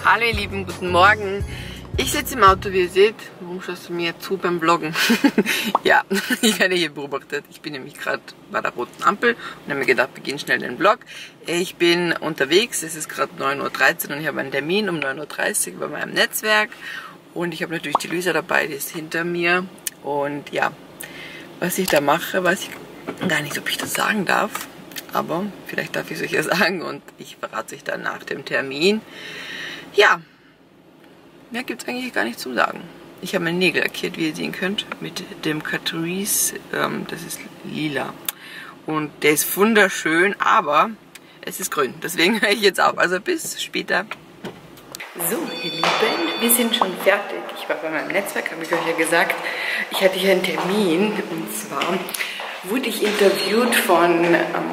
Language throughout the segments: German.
Hallo ihr Lieben, guten Morgen. Ich sitze im Auto, wie ihr seht. Warum schaust du mir zu beim Vloggen? Ja, ich werde hier beobachtet. Ich bin nämlich gerade bei der roten Ampel und habe mir gedacht, wir gehen schnell den Vlog. Ich bin unterwegs, es ist gerade 9:13 Uhr und ich habe einen Termin um 9:30 Uhr bei meinem Netzwerk. Und ich habe natürlich die Luisa dabei, die ist hinter mir. Und ja, was ich da mache, weiß ich gar nicht, ob ich das sagen darf. Aber vielleicht darf ich es euch ja sagen und ich verrate euch dann nach dem Termin. Ja, mehr gibt es eigentlich gar nicht zum Sagen. Ich habe meine Nägel lackiert, wie ihr sehen könnt, mit dem Catrice, das ist lila. Und der ist wunderschön, aber es ist grün. Deswegen höre ich jetzt auf. Also bis später. So, ihr Lieben, wir sind schon fertig. Ich war bei meinem Netzwerk, habe ich euch ja gesagt. Ich hatte hier einen Termin und zwar wurde ich interviewt von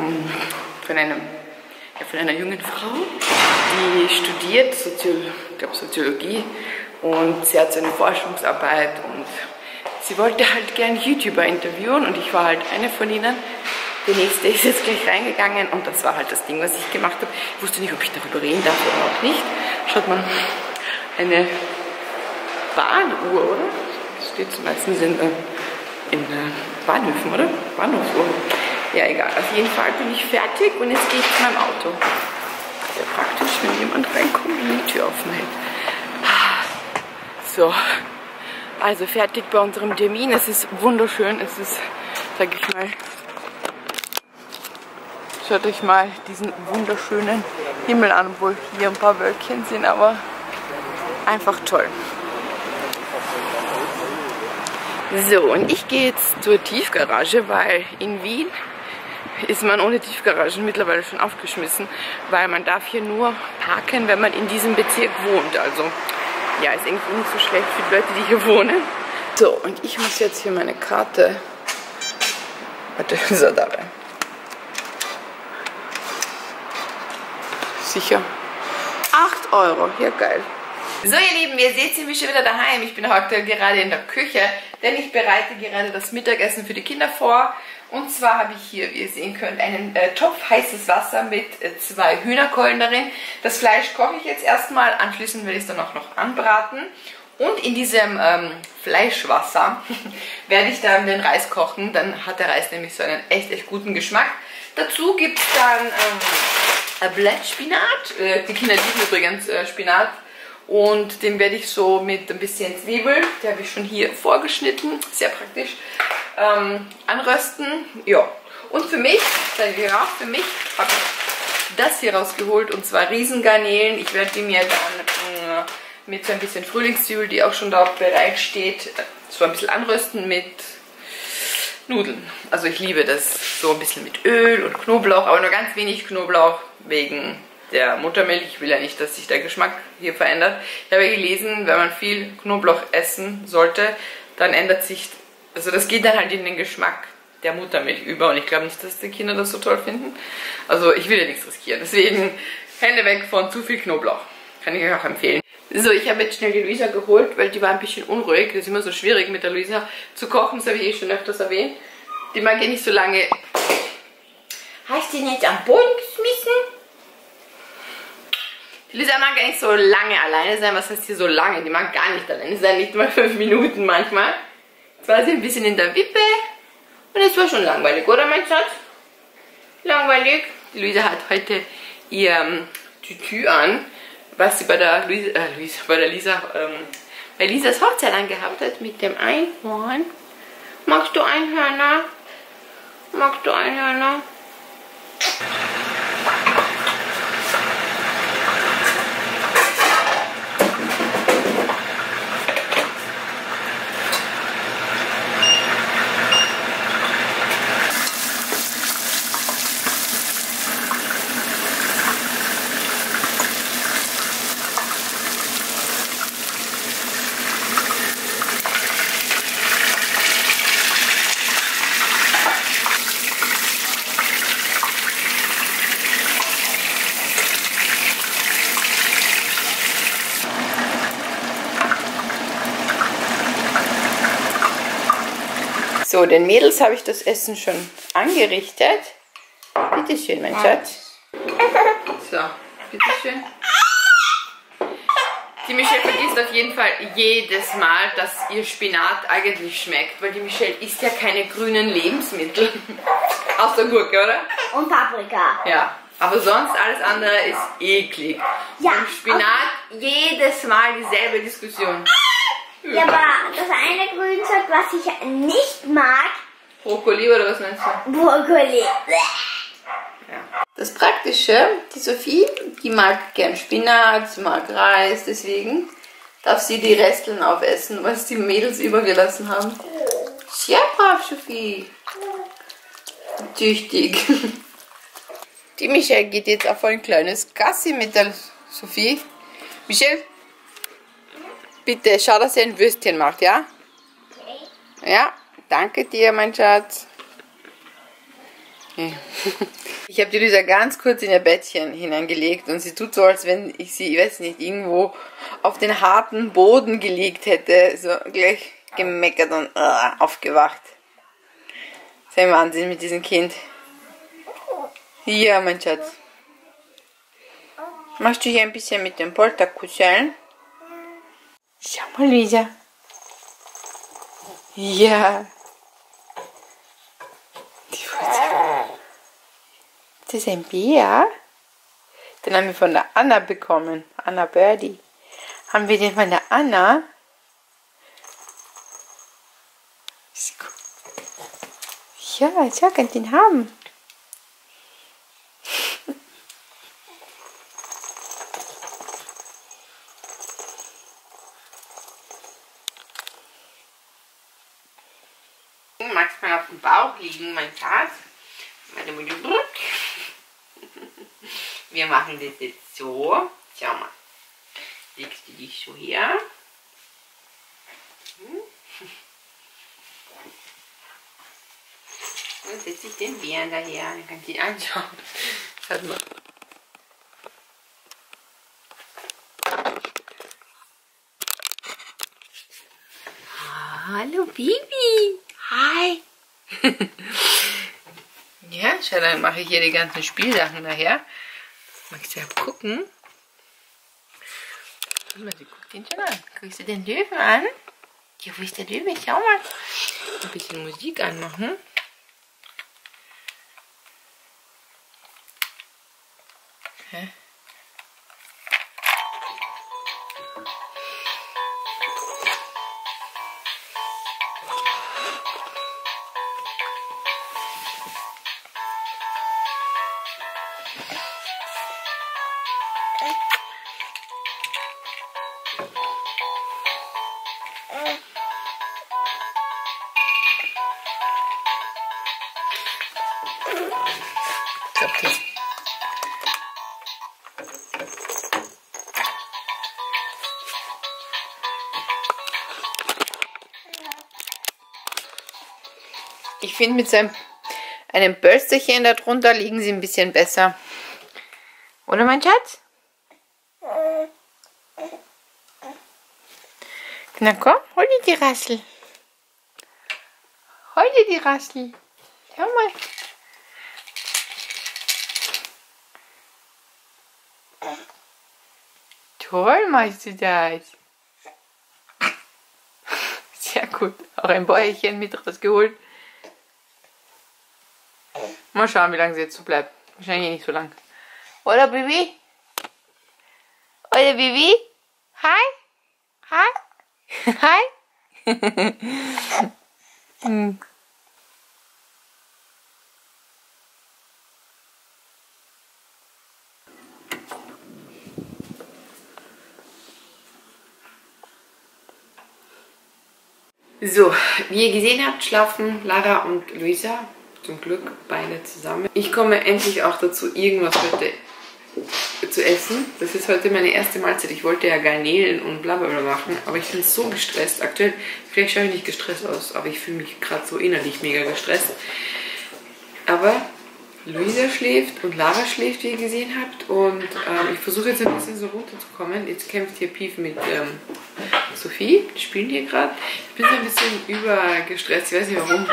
einer jungen Frau, die studiert Soziologie und sie hat so eine Forschungsarbeit und sie wollte halt gern YouTuber interviewen und ich war halt eine von ihnen. Der nächste ist jetzt gleich reingegangen und das war halt das Ding, was ich gemacht habe. Ich wusste nicht, ob ich darüber reden darf oder auch nicht. Schaut mal, eine Bahnuhr, oder? Das steht meistens in Bahnhöfen, oder? Bahnhofsuhr. Ja, egal. Auf jeden Fall bin ich fertig und jetzt gehe ich zu meinem Auto. Sehr praktisch, wenn jemand reinkommt und die Tür offen hält. So, also fertig bei unserem Termin. Es ist wunderschön. Es ist, sag ich mal, schaut euch mal diesen wunderschönen Himmel an, obwohl hier ein paar Wölkchen sind, aber einfach toll. So, und ich gehe jetzt zur Tiefgarage, weil in Wien ist man ohne Tiefgaragen mittlerweile schon aufgeschmissen, weil man darf hier nur parken, wenn man in diesem Bezirk wohnt. Also, ja, ist eigentlich nicht so schlecht für die Leute, die hier wohnen. So, und ich muss jetzt hier meine Karte... Warte, so da rein. Sicher. 8 Euro, ja geil. So ihr Lieben, ihr seht, sind wir schon wieder daheim. Ich bin aktuell gerade in der Küche, denn ich bereite gerade das Mittagessen für die Kinder vor. Und zwar habe ich hier, wie ihr sehen könnt, einen Topf heißes Wasser mit 2 Hühnerkeulen darin. Das Fleisch koche ich jetzt erstmal, anschließend werde ich es dann auch noch anbraten. Und in diesem Fleischwasser werde ich dann den Reis kochen. Dann hat der Reis nämlich so einen echt guten Geschmack. Dazu gibt es dann Blattspinat. Die Kinder lieben übrigens Spinat. Und den werde ich so mit ein bisschen Zwiebel, der habe ich schon hier vorgeschnitten, sehr praktisch, anrösten. Ja. Und für mich habe ich das hier rausgeholt, und zwar Riesengarnelen. Ich werde die mir dann mit so ein bisschen Frühlingszwiebel, die auch schon da bereit steht, so ein bisschen anrösten mit Nudeln. Also ich liebe das so ein bisschen mit Öl und Knoblauch, aber nur ganz wenig Knoblauch wegen der Muttermilch. Ich will ja nicht, dass sich der Geschmack hier verändert. Ich habe gelesen, wenn man viel Knoblauch essen sollte, dann ändert sich, also das geht dann halt in den Geschmack der Muttermilch über und ich glaube nicht, dass die Kinder das so toll finden. Also ich will ja nichts riskieren. Deswegen Hände weg von zu viel Knoblauch. Kann ich euch auch empfehlen. So, ich habe jetzt schnell die Luisa geholt, weil die war ein bisschen unruhig. Das ist immer so schwierig mit der Luisa zu kochen, das habe ich schon öfters erwähnt. Die mag ja nicht so lange. Hast du den jetzt am Boden geschmissen? Die Luisa mag gar nicht so lange alleine sein. Was heißt hier so lange? Die mag gar nicht alleine sein, nicht mal 5 Minuten manchmal. Jetzt war sie ein bisschen in der Wippe und es war schon langweilig, oder mein Schatz? Langweilig. Die Luisa hat heute ihr Tütü an, was sie bei der bei Lisas Hochzeit angehabt hat mit dem Einhorn. Magst du Einhörner? Magst du Einhörner? So, den Mädels habe ich das Essen schon angerichtet. Bitte schön, mein Schatz. So, bitte schön. Die Michelle vergisst auf jeden Fall jedes Mal, dass ihr Spinat eigentlich schmeckt, weil die Michelle isst ja keine grünen Lebensmittel. Außer Gurke, oder? Und Paprika. Ja, aber sonst alles andere ist eklig. Ja, und Spinat jedes Mal dieselbe Diskussion. Ja, aber das eine Grünzeug, was ich nicht mag, Brokkoli oder was meinst du? Brokkoli. Ja. Das Praktische, die Sophie, die mag gern Spinat, sie mag Reis, deswegen darf sie die Resteln aufessen, was die Mädels übergelassen haben. Sehr brav, Sophie. Tüchtig. Die Michelle geht jetzt auf ein kleines Gassi mit der Sophie. Michelle, bitte schau, dass sie ein Würstchen macht, ja? Okay. Ja, danke dir, mein Schatz. Ich habe die Lisa ganz kurz in ihr Bettchen hineingelegt und sie tut so, als wenn ich sie, ich weiß nicht, irgendwo auf den harten Boden gelegt hätte. So gleich gemeckert und aufgewacht. Das ist ein Wahnsinn mit diesem Kind. Ja, mein Schatz. Machst du hier ein bisschen mit dem Polterkuscheln? Schau mal, Lisa. Ja. Das ist ein Bär. Den haben wir von der Anna bekommen. Anna Birdie. Haben wir den von der Anna? Ja, ich kann den haben. Magst du mal auf dem Bauch liegen, mein Schatz? Meine Mutter. Wir machen das jetzt so. Schau mal. Legst du dich so her. Und setze ich den Bären daher. Dann kannst du ihn anschauen. Schaut mal. Hallo Bibi. Hi. Ja, schau, dann mache ich hier die ganzen Spielsachen nachher. Magst du ja gucken? Sie guckt ihn schon an. Guckst du den Löwen an? Ja, wo ist der Löwe? Schau mal. Ein bisschen Musik anmachen. Hä? Ich finde, mit so einem Bölsterchen darunter liegen sie ein bisschen besser. Oder, mein Schatz? Na komm, hol dir die Rassel. Hol dir die Rassel. Schau mal. Toll machst du das. Sehr gut. Auch ein Bäuerchen mit rausgeholt. Mal schauen, wie lange sie jetzt so bleibt. Wahrscheinlich nicht so lang. Oder, Bibi? Oder, Bibi? Hi? Hi? Hi? So, wie ihr gesehen habt, schlafen Lara und Luisa zum Glück beide zusammen. Ich komme endlich auch dazu, irgendwas heute zu essen. Das ist heute meine erste Mahlzeit. Ich wollte ja Garnelen und bla bla bla machen, aber ich bin so gestresst. Aktuell, vielleicht schaue ich nicht gestresst aus, aber ich fühle mich gerade so innerlich mega gestresst. Aber Luisa schläft und Lara schläft, wie ihr gesehen habt. Und ich versuche jetzt ein bisschen so runterzukommen. Jetzt kämpft hier Pief mit Sophie. Die spielen hier gerade. Ich bin so ein bisschen übergestresst. Ich weiß nicht warum.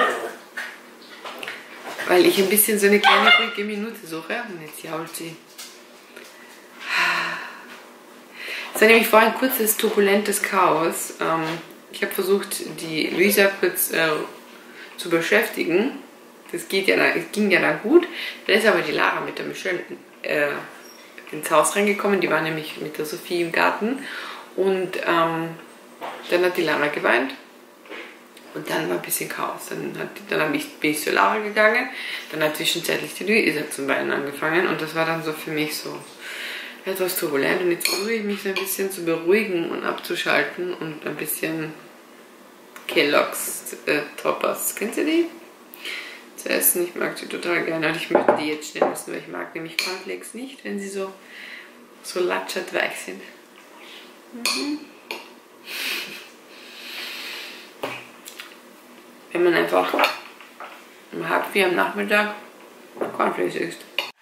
Weil ich ein bisschen so eine kleine ruhige Minute suche. Und jetzt jault sie. Es war nämlich vorhin ein kurzes, turbulentes Chaos. Ich habe versucht, die Luisa kurz zu beschäftigen. Das ging ja dann gut. Dann ist aber die Lara mit der Michelle ins Haus reingekommen. Die war nämlich mit der Sophie im Garten. Und dann hat die Lara geweint. Und dann war ein bisschen Chaos. Bin ich zur Lara gegangen. Dann hat zwischenzeitlich die Luisa zum Weinen angefangen. Und das war dann so für mich so etwas turbulent. Und jetzt versuche ich mich so ein bisschen zu beruhigen und abzuschalten und ein bisschen Kellogg's Toppers. Kennt ihr die? Zu essen. Ich mag sie total gerne. Und ich möchte die jetzt schnell essen, weil ich mag nämlich Cornflakes nicht, wenn sie so latschert weich sind. Wenn man einfach um 3:30 am Nachmittag Cornflakes isst.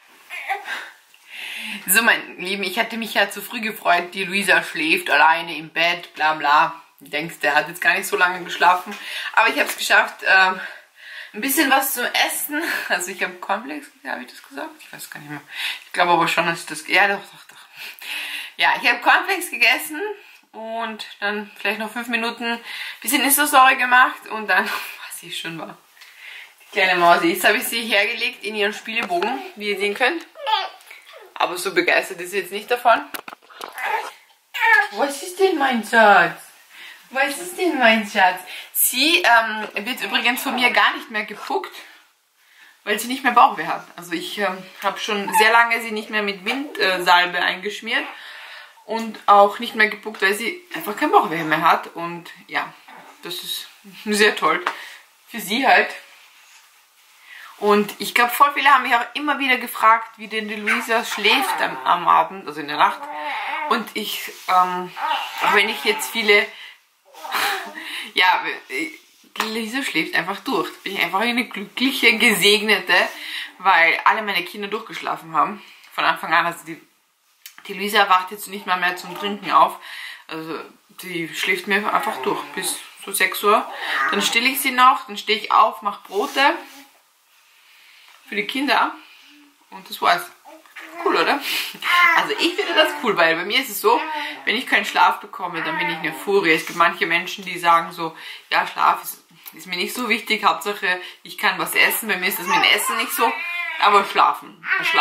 So, mein Lieben, ich hatte mich ja zu früh gefreut. Die Luisa schläft alleine im Bett, bla bla. Du denkst, der hat jetzt gar nicht so lange geschlafen. Aber ich habe es geschafft, ein bisschen was zum Essen. Also ich habe Cornflakes, habe ich das gesagt? Ich weiß gar nicht mehr. Ich glaube aber schon, dass ich das... Ja, doch. Ja, ich habe Cornflakes gegessen und dann vielleicht noch 5 Minuten ein bisschen Insta-Story gemacht und dann, was ich schon war. Die kleine Mausi. Jetzt habe ich sie hergelegt in ihren Spielebogen, wie ihr sehen könnt. Aber so begeistert ist sie jetzt nicht davon. Was ist denn mein Schatz? Was ist denn mein Schatz? Sie wird übrigens von mir gar nicht mehr gepuckt, weil sie nicht mehr Bauchweh hat. Also ich habe schon sehr lange sie nicht mehr mit Windsalbe eingeschmiert und auch nicht mehr gepuckt, weil sie einfach kein Bauchweh mehr hat. Und ja, das ist sehr toll für sie halt. Und ich glaube, voll viele haben mich auch immer wieder gefragt, wie denn die Luisa schläft am Abend, also in der Nacht. Und ich, auch wenn ich jetzt viele, ja, die Luisa schläft einfach durch. Bin ich einfach eine glückliche, gesegnete, weil alle meine Kinder durchgeschlafen haben. Von Anfang an, also die Luisa wacht jetzt nicht mal mehr zum Trinken auf. Also die schläft mir einfach durch bis so 6 Uhr. Dann stille ich sie noch, dann stehe ich auf, mache Brote für die Kinder und das war's. Cool, oder? Also ich finde das cool, weil bei mir ist es so, wenn ich keinen Schlaf bekomme, dann bin ich eine Furie. Es gibt manche Menschen, die sagen so, ja, Schlaf ist mir nicht so wichtig, Hauptsache ich kann was essen. Bei mir ist das mit dem Essen nicht so, aber schlafen,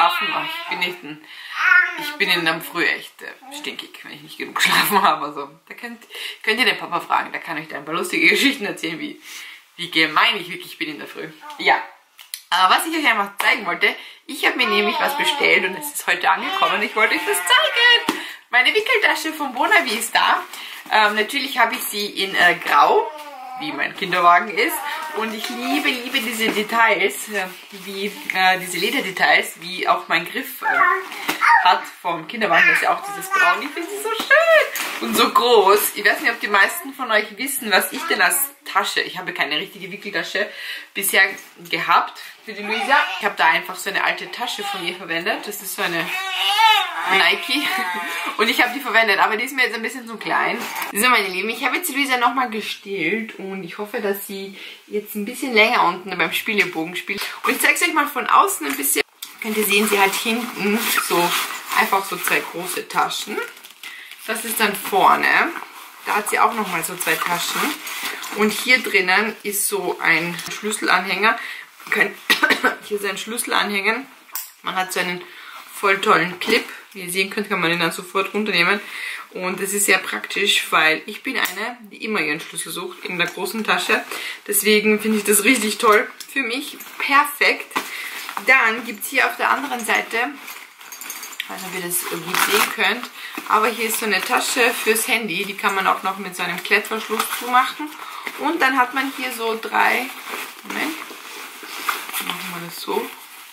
ich bin in der Früh echt stinkig, wenn ich nicht genug geschlafen habe. Also da könnt ihr den Papa fragen, der kann euch da ein paar lustige Geschichten erzählen, wie gemein ich wirklich bin in der Früh. Ja. Was ich euch einfach zeigen wollte, ich habe mir nämlich was bestellt und es ist heute angekommen. Ich wollte euch das zeigen. Meine Wickeltasche von Bonavi ist da. Natürlich habe ich sie in Grau, wie mein Kinderwagen ist. Und ich liebe diese Details, diese Lederdetails, wie auch mein Griff hat vom Kinderwagen. Das ist ja auch dieses Braun. Ich finde sie so schön und so groß. Ich weiß nicht, ob die meisten von euch wissen, was ich denn als Tasche, ich habe keine richtige Wickeltasche bisher gehabt für die Luisa. Ich habe da einfach so eine alte Tasche von ihr verwendet. Das ist so eine Nike und ich habe die verwendet, aber die ist mir jetzt ein bisschen zu klein. So, meine Lieben, ich habe jetzt die Luisa nochmal gestillt und ich hoffe, dass sie jetzt ein bisschen länger unten beim Spielebogen spielt. Und ich zeige es euch mal von außen ein bisschen. Könnt ihr sehen, sie hat hinten so einfach so 2 große Taschen. Das ist dann vorne. Da hat sie auch nochmal so 2 Taschen. Und hier drinnen ist so ein Schlüsselanhänger. Hier ist ein Schlüssel anhängen. Man hat so einen voll tollen Clip. Wie ihr sehen könnt, kann man den dann sofort runternehmen. Und das ist sehr praktisch, weil ich bin eine, die immer ihren Schlüssel sucht in der großen Tasche. Deswegen finde ich das richtig toll. Für mich perfekt. Dann gibt es hier auf der anderen Seite, ich weiß nicht, ob ihr das gut sehen könnt, aber hier ist so eine Tasche fürs Handy. Die kann man auch noch mit so einem Klettverschluss zumachen. Und dann hat man hier so 3, Moment, machen wir das so.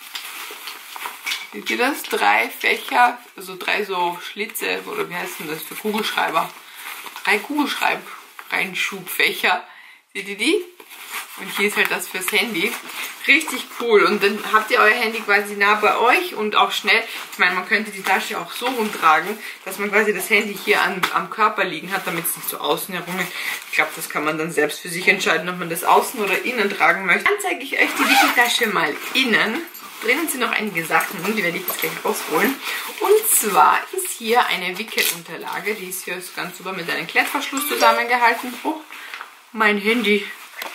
Seht ihr das? 3 Fächer, also 3 so Schlitze, oder wie heißt denn das für Kugelschreiber? 3 Kugelschreib-Reinschubfächer. Seht ihr die? Und hier ist halt das fürs Handy. Richtig cool. Und dann habt ihr euer Handy quasi nah bei euch und auch schnell. Ich meine, man könnte die Tasche auch so rumtragen, dass man quasi das Handy hier am Körper liegen hat, damit es nicht so außen herum ist. Ich glaube, das kann man dann selbst für sich entscheiden, ob man das außen oder innen tragen möchte. Dann zeige ich euch die Wickeltasche mal innen. Drinnen sind noch einige Sachen, die werde ich jetzt gleich rausholen. Und zwar ist hier eine Wickelunterlage, die ist hier ganz super mit einem Klettverschluss zusammengehalten. Oh, mein Handy.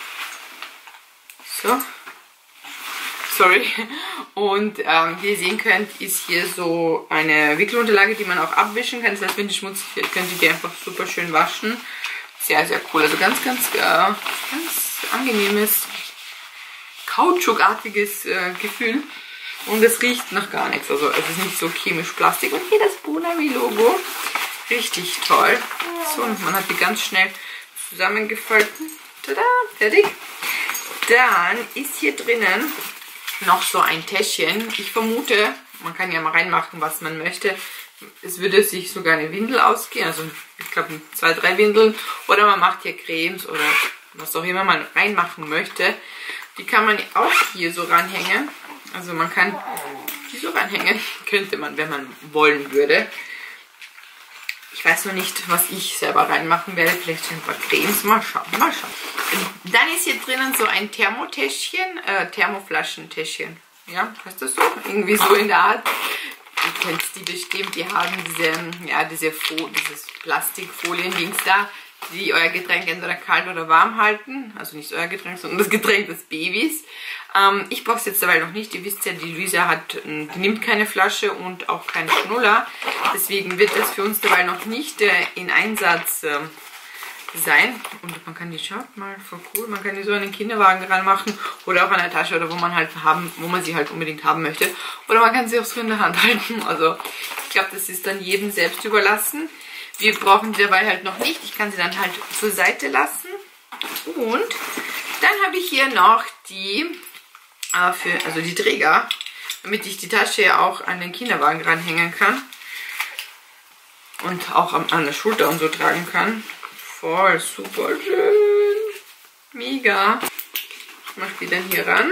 So. Sorry. Und wie ihr sehen könnt, ist hier so eine Wickelunterlage, die man auch abwischen kann. Das heißt, wenn die schmutzig wird, könnt ihr die einfach super schön waschen. Sehr, sehr cool. Also ganz angenehmes, kautschukartiges Gefühl. Und es riecht noch gar nichts. Also es ist nicht so chemisch Plastik. Und hier das Bonami-Logo. Richtig toll. So, und man hat die ganz schnell zusammengefalten. Tada, fertig. Dann ist hier drinnen noch so ein Täschchen. Ich vermute, man kann ja mal reinmachen, was man möchte. Es würde sich sogar eine Windel ausgehen. Also ich glaube 2, 3 Windeln. Oder man macht hier Cremes oder was auch immer man reinmachen möchte. Die kann man auch hier so ranhängen. Also man kann die so ranhängen. Könnte man, wenn man wollen würde. Ich weiß noch nicht, was ich selber reinmachen werde. Vielleicht ein paar Cremes. Mal schauen, mal schauen. Dann ist hier drinnen so ein Thermotäschchen. Thermoflaschentäschchen. Ja, heißt das so? Irgendwie so in der Art. Ihr kennt die bestimmt. Die haben dieses Plastikfolien-Dings da, die euer Getränk entweder kalt oder warm halten. Also nicht euer Getränk, sondern das Getränk des Babys. Ich brauche es jetzt dabei noch nicht. Ihr wisst ja, die Luisa die nimmt keine Flasche und auch keinen Schnuller. Deswegen wird das für uns dabei noch nicht in Einsatz sein. Und man kann die, schaut mal, voll cool, man kann die so an den Kinderwagen ranmachen oder auch an der Tasche oder wo man sie halt unbedingt haben möchte. Oder man kann sie auch so in der Hand halten. Also ich glaube, das ist dann jedem selbst überlassen. Wir brauchen die dabei halt noch nicht. Ich kann sie dann halt zur Seite lassen. Und dann habe ich hier noch die die Träger, damit ich die Tasche auch an den Kinderwagen ranhängen kann. Und auch an der Schulter und so tragen kann. Voll super schön. Mega. Ich mache die dann hier ran.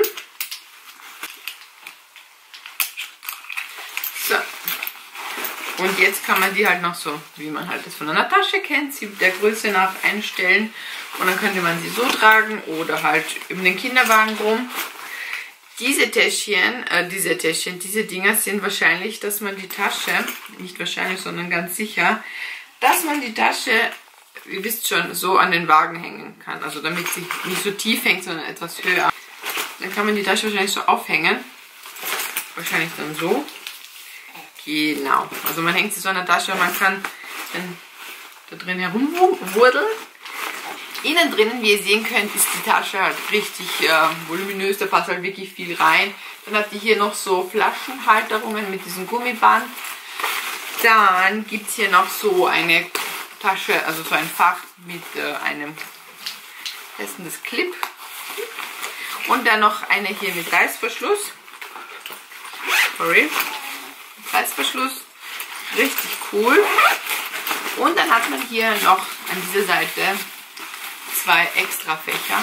So. Und jetzt kann man die halt noch so, wie man halt das von einer Tasche kennt, sie der Größe nach einstellen. Und dann könnte man sie so tragen oder halt um den Kinderwagen rum. Diese Dinger sind wahrscheinlich, dass man die Tasche, nicht wahrscheinlich, sondern ganz sicher, dass man die Tasche, ihr wisst schon, so an den Wagen hängen kann. Also damit sie nicht so tief hängt, sondern etwas höher. Dann kann man die Tasche wahrscheinlich so aufhängen. Wahrscheinlich dann so. Genau. Also man hängt sie so an der Tasche und man kann dann da drin herumwurdeln. Innen drinnen, wie ihr sehen könnt, ist die Tasche halt richtig voluminös, da passt halt wirklich viel rein. Dann hat die hier noch so Flaschenhalterungen mit diesem Gummiband. Dann gibt es hier noch so eine Tasche, also so ein Fach mit einem fessendes Clip. Und dann noch eine hier mit Reißverschluss. Sorry. Reißverschluss. Richtig cool. Und dann hat man hier noch an dieser Seite 2 extra Fächer.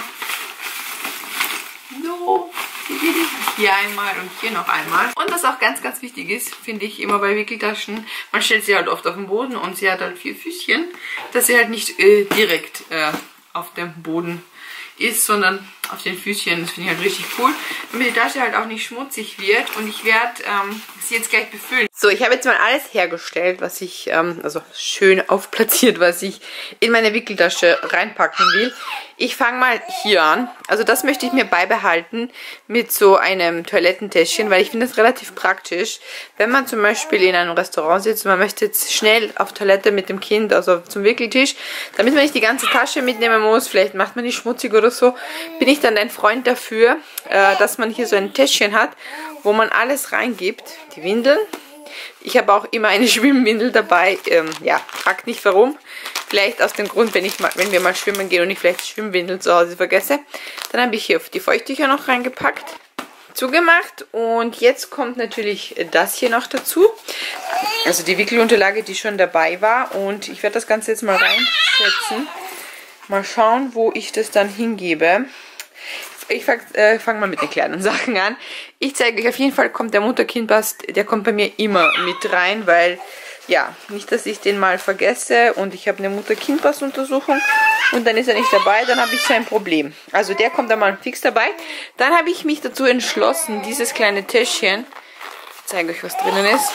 So, hier einmal und hier noch einmal. Und was auch ganz, ganz wichtig ist, finde ich immer bei Wickeltaschen, man stellt sie halt oft auf den Boden und sie hat halt 4 Füßchen, dass sie halt nicht direkt auf dem Boden ist, sondern auf den Füßchen. Das finde ich halt richtig cool, damit die Tasche halt auch nicht schmutzig wird. Und ich werde sie jetzt gleich befüllen. So, ich habe jetzt mal alles hergestellt, was ich, also schön aufplatziert, was ich in meine Wickeltasche reinpacken will. Ich fange mal hier an. Also das möchte ich mir beibehalten mit so einem Toilettentäschchen, weil ich finde das relativ praktisch. Wenn man zum Beispiel in einem Restaurant sitzt und man möchte jetzt schnell auf Toilette mit dem Kind, also zum Wickeltisch, damit man nicht die ganze Tasche mitnehmen muss, vielleicht macht man die schmutzig oder so, bin ich dann ein Freund dafür, dass man hier so ein Täschchen hat, wo man alles reingibt. Die Windeln. Ich habe auch immer eine Schwimmwindel dabei. Ja, fragt nicht warum. Vielleicht aus dem Grund, wenn wir mal schwimmen gehen und ich vielleicht die Schwimmwindeln zu Hause vergesse. Dann habe ich hier die Feuchttücher noch reingepackt. Zugemacht. Und jetzt kommt natürlich das hier noch dazu. Also die Wickelunterlage, die schon dabei war. Und ich werde das Ganze jetzt mal reinsetzen. Mal schauen, wo ich das dann hingebe. Ich fange mal mit den kleinen Sachen an. Ich zeige euch, auf jeden Fall kommt der Mutter-Kind-Pass, der kommt bei mir immer mit rein, weil ja, nicht, dass ich den mal vergesse und ich habe eine Mutter-Kind-Pass-Untersuchung und dann ist er nicht dabei, dann habe ich so ein Problem. Also der kommt dann mal fix dabei. Dann habe ich mich dazu entschlossen, dieses kleine Täschchen, ich zeige euch, was drinnen ist,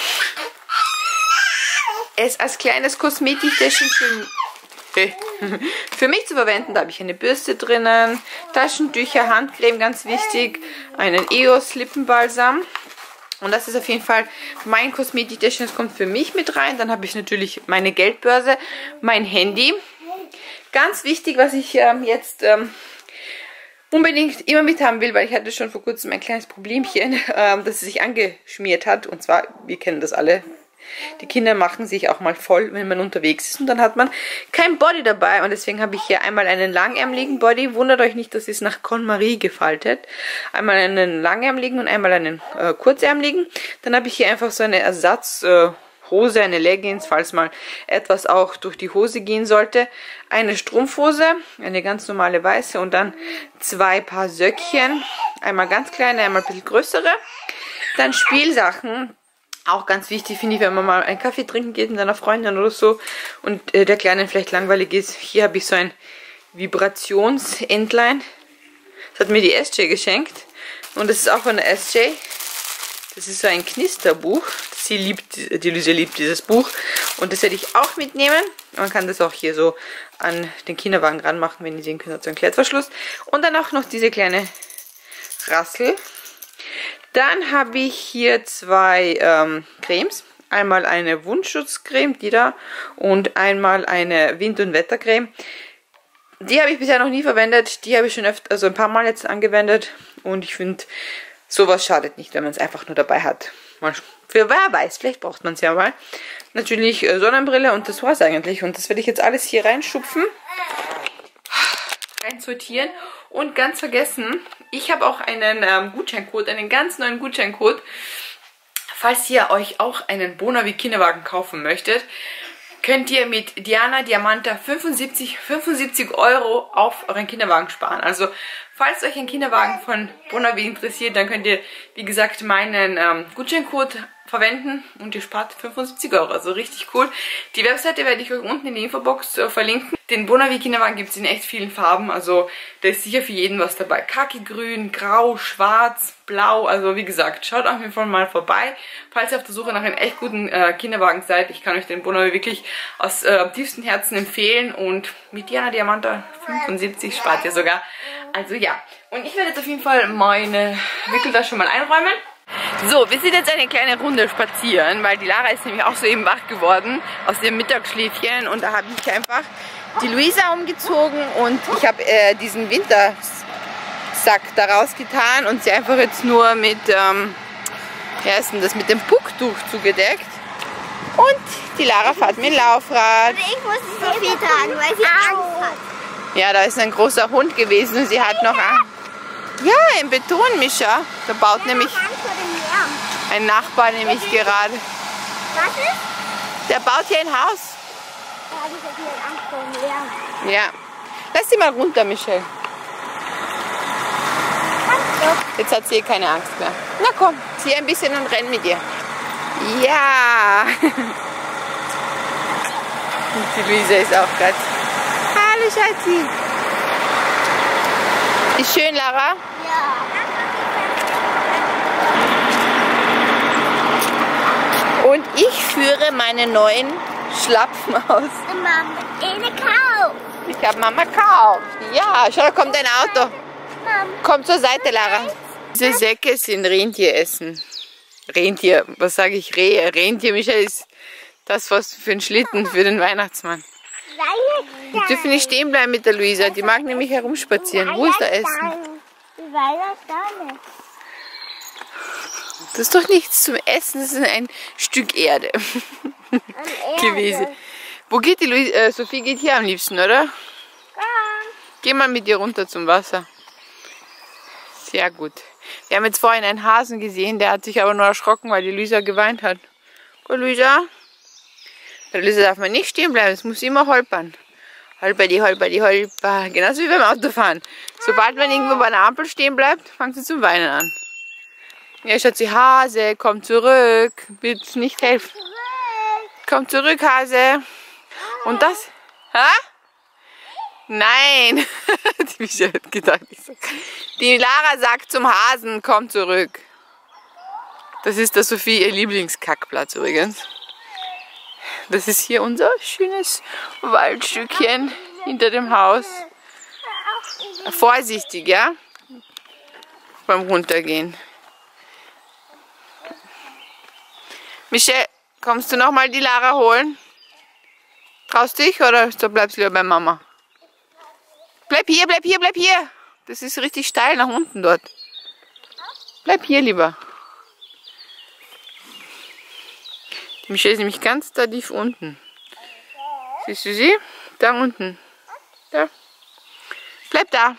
es als kleines Kosmetiktäschchen für mich zu verwenden. Da habe ich eine Bürste drinnen, Taschentücher, Handcreme, ganz wichtig, einen EOS Lippenbalsam. Und das ist auf jeden Fall mein Kosmetiktäschchen, das kommt für mich mit rein. Dann habe ich natürlich meine Geldbörse, mein Handy. Ganz wichtig, was ich jetzt unbedingt immer mit haben will, weil ich hatte schon vor kurzem ein kleines Problemchen, dass es sich angeschmiert hat. Und zwar, wir kennen das alle, die Kinder machen sich auch mal voll, wenn man unterwegs ist. Und dann hat man kein Body dabei. Und deswegen habe ich hier einmal einen langärmeligen Body. Wundert euch nicht, das ist nach KonMari gefaltet. Einmal einen langärmeligen und einmal einen kurzärmeligen. Dann habe ich hier einfach so eine Ersatzhose, eine Leggings, falls mal etwas auch durch die Hose gehen sollte. Eine Strumpfhose, eine ganz normale weiße und dann 2 Paar Söckchen. Einmal ganz kleine, einmal ein bisschen größere. Dann Spielsachen. Auch ganz wichtig, finde ich, wenn man mal einen Kaffee trinken geht mit einer Freundin oder so und der Kleinen vielleicht langweilig ist. Hier habe ich so ein Vibrationsentlein. Das hat mir die SJ geschenkt. Und das ist auch von der SJ. Das ist so ein Knisterbuch. Die Luisa liebt dieses Buch. Und das werde ich auch mitnehmen. Man kann das auch hier so an den Kinderwagen ranmachen, wenn ihr sehen könnt, so ein Klettverschluss. Und dann auch noch diese kleine Rassel. Dann habe ich hier 2 Cremes. Einmal eine Wundschutzcreme, die da, und einmal eine Wind- und Wettercreme. Die habe ich bisher noch nie verwendet. Die habe ich schon öfter, also ein paar Mal jetzt angewendet. Und ich finde, sowas schadet nicht, wenn man es einfach nur dabei hat. Für wer weiß, vielleicht braucht man es ja mal. Natürlich Sonnenbrille und das war es eigentlich. Und das werde ich jetzt alles hier reinschupfen. Sortieren. Und ganz vergessen, ich habe auch einen Gutscheincode, einen ganz neuen Gutscheincode. Falls ihr euch auch einen Bonavi Kinderwagen kaufen möchtet, könnt ihr mit Diana Diamanta 75 € auf euren Kinderwagen sparen. Also falls euch ein Kinderwagen von Bonavi interessiert, dann könnt ihr, wie gesagt, meinen Gutscheincode verwenden und ihr spart 75 €. Also richtig cool. Die Webseite werde ich euch unten in die Infobox verlinken. Den Bonavi Kinderwagen gibt es in echt vielen Farben. Also da ist sicher für jeden was dabei. Kaki-grün, grau, schwarz, blau. Also wie gesagt, schaut auf jeden Fall mal vorbei. Falls ihr auf der Suche nach einem echt guten Kinderwagen seid, ich kann euch den Bonavi wirklich aus tiefstem Herzen empfehlen. Und mit Diana Diamanta 75 spart ihr sogar. Also ja. Und ich werde jetzt auf jeden Fall meine Wickeltasche mal einräumen. So, wir sind jetzt eine kleine Runde spazieren, weil die Lara ist nämlich auch soeben wach geworden aus dem Mittagsschläfchen und da habe ich einfach die Luisa umgezogen und ich habe diesen Wintersack daraus getan und sie einfach jetzt nur mit, mit dem Pucktuch zugedeckt. Und die Lara fährt mit dem Laufrad. Und ich muss Sophie tragen, weil sie Angst hat. Ja, da ist ein großer Hund gewesen und sie hat noch ja, ein Betonmischer. Da baut nämlich ein Nachbar nämlich gerade. Was ist? Der baut hier ein Haus. Ja, die hat hier Angst vor dem Lärm. Ja. Lass sie mal runter, Michelle. Jetzt hat sie hier keine Angst mehr. Na komm, zieh ein bisschen und renn mit ihr. Ja. Und die Luisa ist auch gerade. Hallo, Schatzi. Ist schön, Lara? Ja. Und ich führe meine neuen Schlapfen aus. Mama, eine Kauf. Ich habe Mama gekauft. Ja, schau, da kommt ein Auto. Komm zur Seite, Lara. Diese Säcke sind Rentieressen. Rentier, was sage ich? Rentier, Michael, ist das was für ein Schlitten für den Weihnachtsmann. Die dürfen nicht stehen bleiben mit der Luisa, die mag nämlich herumspazieren. Wo ist der Essen? Das ist doch nichts zum Essen, das ist ein Stück Erde gewesen. Wo geht die Luisa? Sophie geht hier am liebsten, oder? Ja. Geh mal mit ihr runter zum Wasser. Sehr gut. Wir haben jetzt vorhin einen Hasen gesehen, der hat sich aber nur erschrocken, weil die Luisa geweint hat. Gut, Luisa? Bei Luisa darf man nicht stehen bleiben, es muss immer holpern. Holperdi, holperdi, holper. Genauso wie beim Autofahren. Sobald man irgendwo bei einer Ampel stehen bleibt, fängt sie zum Weinen an. Ja, Schatzi, Hase, komm zurück. Bitte nicht helfen. Komm zurück, Hase. Und das? Ha? Nein. Die Michelle hat gedacht, ich sag. Die Lara sagt zum Hasen, komm zurück. Das ist der Sophie ihr Lieblingskackplatz übrigens. Das ist hier unser schönes Waldstückchen hinter dem Haus. Vorsichtig, ja? Beim Runtergehen. Michelle, kommst du noch mal die Lara holen? Traust dich oder so bleibst du lieber bei Mama? Bleib hier, bleib hier, bleib hier. Das ist richtig steil nach unten dort. Bleib hier lieber. Die Michelle ist nämlich ganz da tief unten. Siehst du sie? Da unten. Da. Bleib da.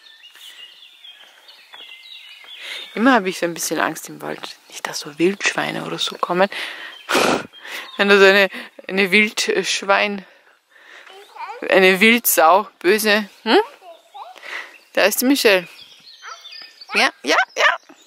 Immer habe ich so ein bisschen Angst im Wald. Nicht, dass so Wildschweine oder so kommen. Wenn da so eine Wildschwein, eine Wildsau, böse. Hm? Da ist die Michelle. Ja, ja, ja.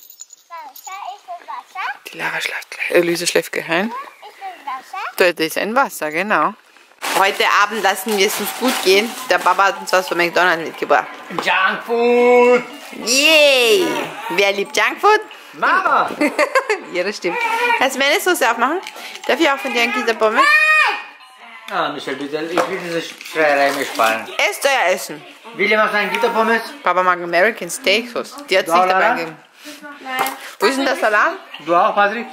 Die Lara schläft gleich. Luisa schläft gleich ein. Da ist ein Wasser, genau. Heute Abend lassen wir es uns gut gehen. Der Papa hat uns was von McDonald's mitgebracht. Junkfood! Yay! Wer liebt Junkfood? Mama! Ja, das stimmt. Kannst du mir eine Soße aufmachen? Darf ich auch von dir einen Kinderpommes? Ah, Michelle, bitte, ich will diese Schreierei mir sparen. Esst euer Essen. Willi macht einen Gitterpommes. Papa mag American Steak Sauce. Die hat es nicht dabei gegeben. Wo ist denn der Salat? Du auch, Patrick?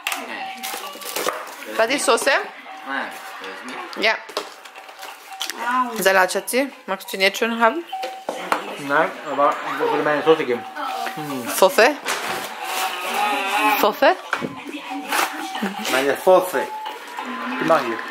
War die Soße? Nein. Ja. Salat, Schatzi. Magst du den jetzt schon haben? Nein, aber ich würde meine Soße geben. Pfeffer? Pfeffer? Meine Soße. Die mache ich.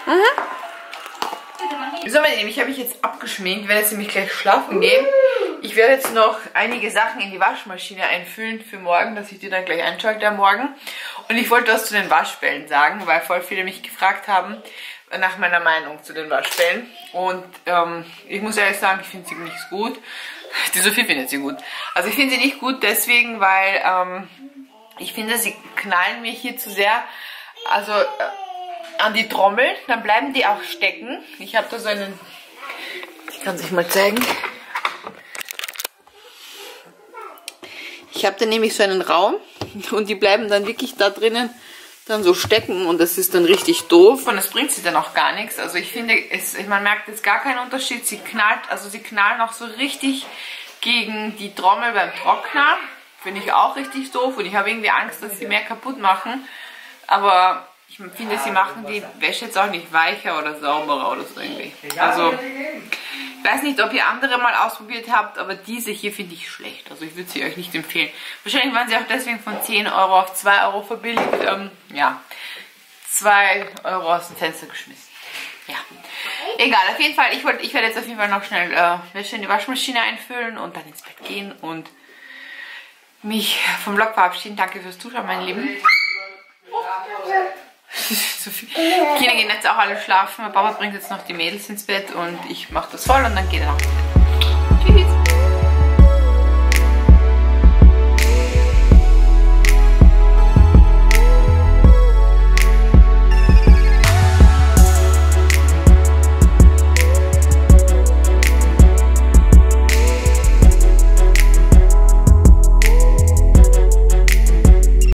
So, meine Lieben, ich habe mich jetzt abgeschminkt, werde jetzt nämlich gleich schlafen gehen. Ich werde jetzt noch einige Sachen in die Waschmaschine einfüllen für morgen, dass ich die dann gleich einschalte am Morgen. Und ich wollte was zu den Waschbällen sagen, weil voll viele mich gefragt haben nach meiner Meinung zu den Waschbällen. Und ich muss ehrlich sagen, ich finde sie nicht gut. Die Sophie findet sie gut. Also ich finde sie nicht gut deswegen, weil ich finde, sie knallen mir hier zu sehr an die Trommel. Dann bleiben die auch stecken. Ich habe da so einen, ich kann es euch mal zeigen. Ich habe da nämlich so einen Raum und die bleiben dann wirklich da drinnen dann so stecken und das ist dann richtig doof und das bringt sie dann auch gar nichts. Also ich finde, man merkt jetzt gar keinen Unterschied. Sie knallen auch so richtig gegen die Trommel beim Trockner. Finde ich auch richtig doof und ich habe irgendwie Angst, dass sie mehr kaputt machen. Aber ich finde, sie machen die Wäsche jetzt auch nicht weicher oder sauberer oder so irgendwie. Also ich weiß nicht, ob ihr andere mal ausprobiert habt, aber diese hier finde ich schlecht. Also ich würde sie euch nicht empfehlen. Wahrscheinlich waren sie auch deswegen von 10 Euro auf 2 Euro verbilligt. Ja, 2 Euro aus dem Fenster geschmissen. Ja, egal. Auf jeden Fall, ich werde jetzt auf jeden Fall noch schnell Wäsche in die Waschmaschine einfüllen und dann ins Bett gehen und mich vom Vlog verabschieden. Danke fürs Zuschauen, meine Lieben. So viel. Die Kinder gehen jetzt auch alle schlafen. Mein Papa bringt jetzt noch die Mädels ins Bett und ich mache das voll und dann geht er nach Bett. Tschüss.